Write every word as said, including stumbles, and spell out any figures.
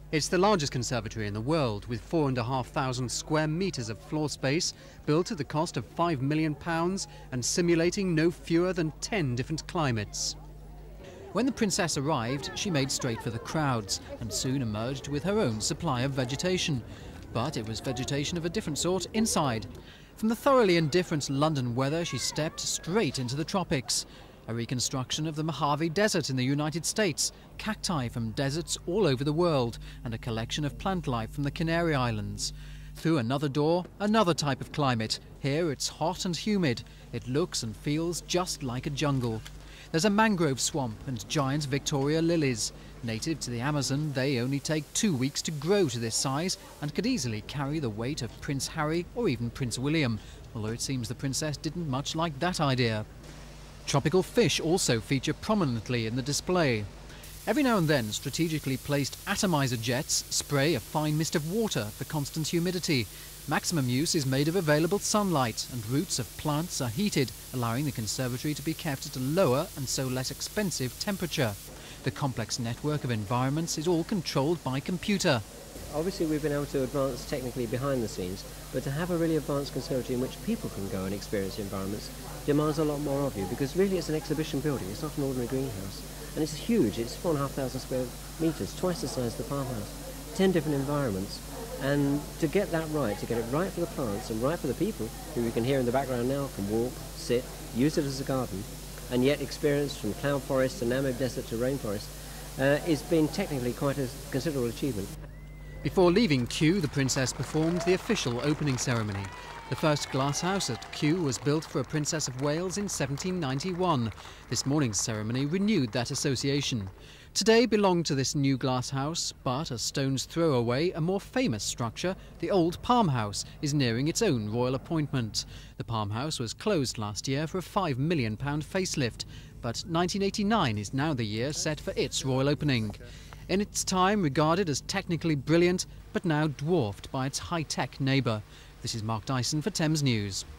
It's the largest conservatory in the world, with four and a half thousand square metres of floor space, built at the cost of five million pounds and simulating no fewer than ten different climates. When the princess arrived, she made straight for the crowds and soon emerged with her own supply of vegetation. But it was vegetation of a different sort inside. From the thoroughly indifferent London weather, she stepped straight into the tropics. A reconstruction of the Mojave Desert in the United States, cacti from deserts all over the world, and a collection of plant life from the Canary Islands. Through another door, another type of climate. Here it's hot and humid. It looks and feels just like a jungle. There's a mangrove swamp and giant Victoria lilies. Native to the Amazon, they only take two weeks to grow to this size and could easily carry the weight of Prince Harry or even Prince William, although it seems the princess didn't much like that idea. Tropical fish also feature prominently in the display. Every now and then, strategically placed atomizer jets spray a fine mist of water for constant humidity. Maximum use is made of available sunlight, and roots of plants are heated, allowing the conservatory to be kept at a lower and so less expensive temperature. The complex network of environments is all controlled by computer. Obviously we've been able to advance technically behind the scenes, but to have a really advanced conservatory in which people can go and experience the environments demands a lot more of you, because really it's an exhibition building, it's not an ordinary greenhouse. And it's huge, it's four and a half thousand square metres, twice the size of the Palmhouse, ten different environments. And to get that right, to get it right for the plants and right for the people, who you can hear in the background now, can walk, sit, use it as a garden, and yet experience from cloud forest to Namib Desert to rainforest, uh, it's been technically quite a considerable achievement. Before leaving Kew, the princess performed the official opening ceremony. The first glasshouse at Kew was built for a Princess of Wales in seventeen ninety-one. This morning's ceremony renewed that association. Today belonged to this new glasshouse, but a stone's throw away, a more famous structure, the Old Palmhouse, is nearing its own royal appointment. The Palmhouse was closed last year for a five million pound facelift, but nineteen eighty-nine is now the year set for its royal opening. In its time regarded as technically brilliant, but now dwarfed by its high-tech neighbour. This is Mark Dyson for Thames News.